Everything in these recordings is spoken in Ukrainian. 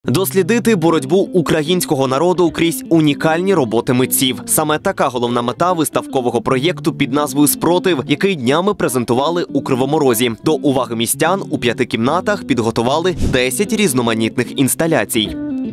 Дослідити боротьбу українського народу крізь унікальні роботи митців. Саме така головна мета виставкового проєкту під назвою «Спротив», який днями презентували у Кривому Розі. До уваги містян у 5 кімнатах підготували 10 різноманітних інсталяцій.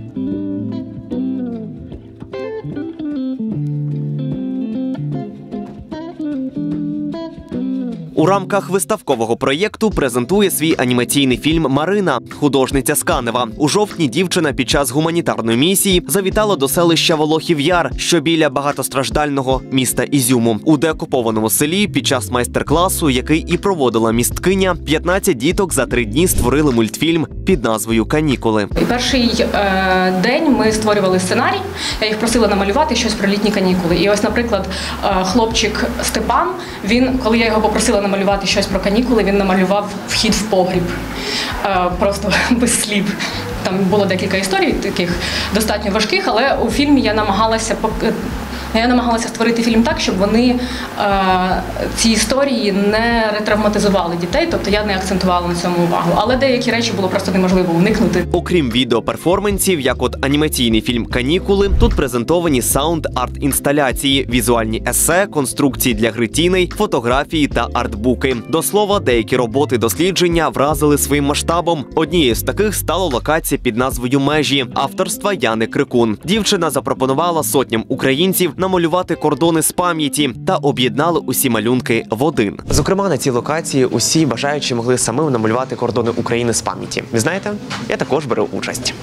У рамках виставкового проєкту презентує свій анімаційний фільм «Марина», художниця з Канева. У жовтні дівчина під час гуманітарної місії завітала до селища Волохів Яр, що біля багатостраждального міста Ізюму. У деокупованому селі під час майстер-класу, який і проводила місткиня, 15 діток за 3 дні створили мультфільм під назвою «Канікули». І перший день ми створювали сценарій, я їх просила намалювати щось про літні канікули. І ось, наприклад, хлопчик Степан, коли я його попросила намалювати щось про канікули, він намалював вхід в погріб, просто без слів. Там було декілька історій таких достатньо важких, але у фільмі я намагалася створити фільм так, щоб вони ці історії не ретравматизували дітей, тобто я не акцентувала на цьому увагу. Але деякі речі було просто неможливо уникнути. Окрім відеоперформансів, як от анімаційний фільм «Канікули», тут презентовані саунд-арт-інсталяції, візуальні есе, конструкції для гри тіней, фотографії та артбуки. До слова, деякі роботи дослідження вразили своїм масштабом. Однією з таких стала локація під назвою «Межі» авторства Яни Крикун. Дівчина запропонувала сотням українців намалювати кордони з пам'яті та об'єднали усі малюнки в один. Зокрема, на цій локації усі бажаючі могли самим намалювати кордони України з пам'яті. Ви знаєте, я також беру участь.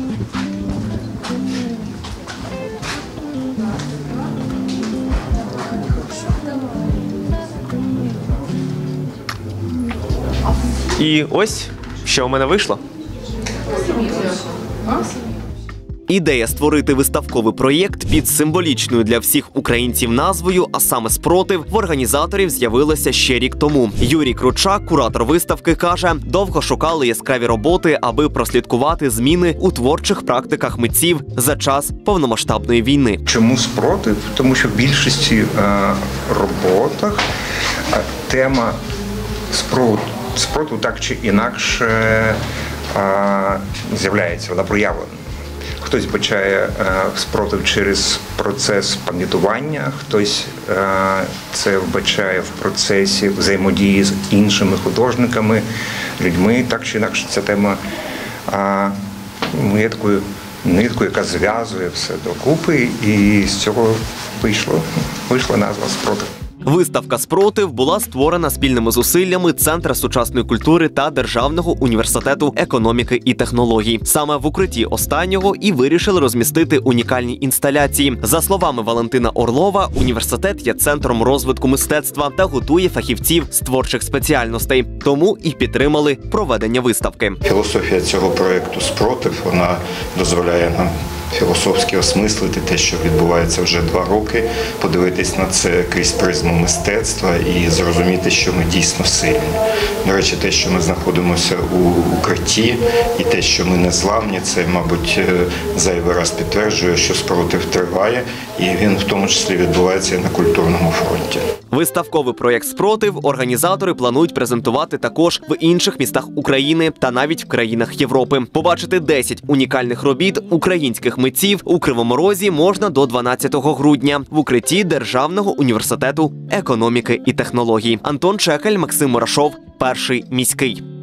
І ось, що у мене вийшло. Ідея створити виставковий проєкт під символічною для всіх українців назвою, а саме «Спротив», в організаторів з'явилася ще рік тому. Юрій Кручак, куратор виставки, каже, довго шукали яскраві роботи, аби прослідкувати зміни у творчих практиках митців за час повномасштабної війни. Чому «Спротив»? Тому що в більшості роботах тема спротиву так чи інакше з'являється, вона проявлена. Хтось бачає спротив через процес пам'ятування, хтось це вбачає в процесі взаємодії з іншими художниками, людьми. Так чи інакше ця тема є такою ниткою, яка зв'язує все докупи, і з цього вийшла назва «Спротив». Виставка «Спротив» була створена спільними зусиллями Центру сучасної культури та Державного університету економіки і технологій. Саме в укритті останнього і вирішили розмістити унікальні інсталяції. За словами Валентина Орлова, університет є центром розвитку мистецтва та готує фахівців з творчих спеціальностей. Тому і підтримали проведення виставки. Філософія цього проєкту «Спротив», вона дозволяє нам філософськи осмислити те, що відбувається вже 2 роки, подивитись на це крізь призму мистецтва і зрозуміти, що ми дійсно сильні. До речі, те, що ми знаходимося у укритті, і те, що ми незламні, це, мабуть, зайвий раз підтверджує, що спротив триває, і він в тому числі відбувається і на культурному фронті. Виставковий проєкт «Спротив» організатори планують презентувати також в інших містах України та навіть в країнах Європи. Побачити 10 унікальних робіт українських митців у Кривому Розі можна до 12 грудня в укритті Державного університету економіки і технологій. Антон Чекель, Максим Мурашов, Перший міський.